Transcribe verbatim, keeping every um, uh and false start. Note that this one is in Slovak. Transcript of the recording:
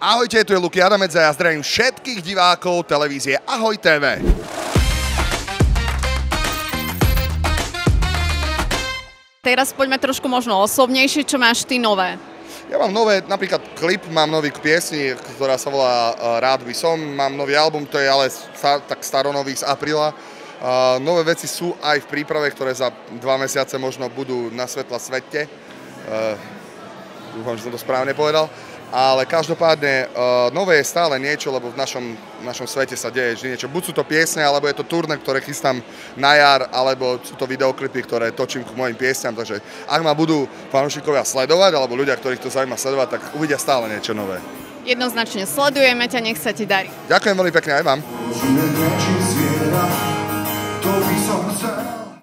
Ahojte, tu je Luky Adamec a ja zdravím všetkých divákov televízie Ahoj té vé. Teraz poďme trošku možno osobnejšie, čo máš ty nové? Ja mám nové, napríklad klip, mám nový piesni, ktorá sa volá Rád by som, mám nový album, to je ale star, tak staronový z apríla. Uh, nové veci sú aj v príprave, ktoré za dva mesiace možno budú na svetla svete. Uh, dúfam, že som to správne povedal. Ale každopádne uh, nové je stále niečo, lebo v našom, v našom svete sa deje vždy niečo. Buď sú to piesne, alebo je to turné, ktoré chystám na jar, alebo sú to videoklipy, ktoré točím k mojim piesňam. Takže ak ma budú fanúšikovia sledovať, alebo ľudia, ktorých to zaujíma sledovať, tak uvidia stále niečo nové. Jednoznačne sledujeme ťa, nech sa ti darí. Ďakujem veľmi pekne aj vám.